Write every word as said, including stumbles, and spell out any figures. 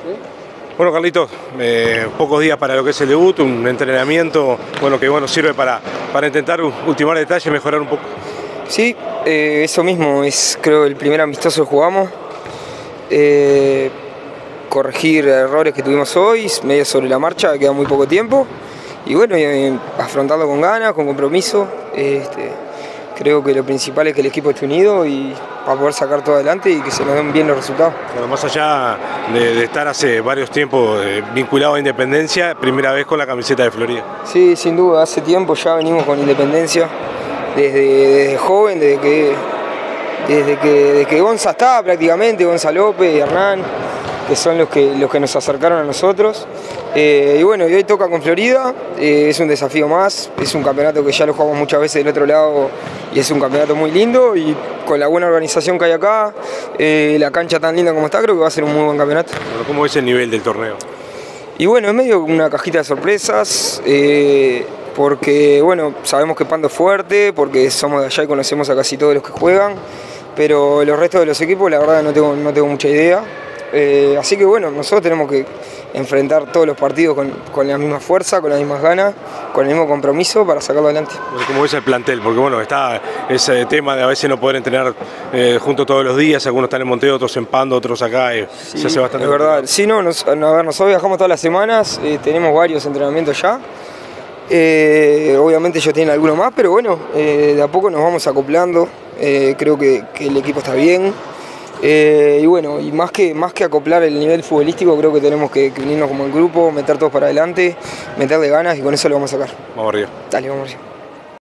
Bueno, Carlitos, eh, pocos días para lo que es el debut, un entrenamiento bueno, que bueno, sirve para, para intentar ultimar detalles, mejorar un poco. Sí, eh, eso mismo, es creo el primer amistoso que jugamos. Eh, corregir errores que tuvimos hoy, medio sobre la marcha, queda muy poco tiempo. Y bueno, eh, afrontarlo con ganas, con compromiso. Este, creo que lo principal es que el equipo esté unido y para poder sacar todo adelante y que se nos den bien los resultados. Bueno, más allá de, de estar hace varios tiempos eh, vinculado a Independencia, primera vez con la camiseta de Florida. Sí, sin duda, hace tiempo ya venimos con Independencia, desde, desde joven, desde que, desde que, desde que Gonza estaba prácticamente, Gonza López y Hernán, que son los que, los que nos acercaron a nosotros. Eh, y bueno, y hoy toca con Florida, eh, es un desafío más, es un campeonato que ya lo jugamos muchas veces del otro lado y es un campeonato muy lindo y con la buena organización que hay acá, eh, la cancha tan linda como está, creo que va a ser un muy buen campeonato. Bueno, ¿cómo es el nivel del torneo? Y bueno, es medio una cajita de sorpresas, eh, porque bueno, sabemos que Pando es fuerte, porque somos de allá y conocemos a casi todos los que juegan, pero los restos de los equipos la verdad no tengo, no tengo mucha idea. Eh, así que bueno, nosotros tenemos que enfrentar todos los partidos con, con la misma fuerza, con las mismas ganas, con el mismo compromiso para sacarlo adelante. Bueno, ¿cómo ves el plantel? Porque bueno, está ese tema de a veces no poder entrenar eh, juntos todos los días, algunos están en Montevideo, otros en Pando, otros acá, eh, sí, se hace bastante. Es verdad, sí, no, nos, a ver, nosotros viajamos todas las semanas, eh, tenemos varios entrenamientos ya. Eh, obviamente ellos tienen alguno más, pero bueno, eh, de a poco nos vamos acoplando, eh, creo que, que el equipo está bien. Eh, y bueno, y más que, más que acoplar el nivel futbolístico, creo que tenemos que, que unirnos como el grupo, meter todos para adelante, meterle ganas y con eso lo vamos a sacar. Vamos arriba. Dale, vamos arriba.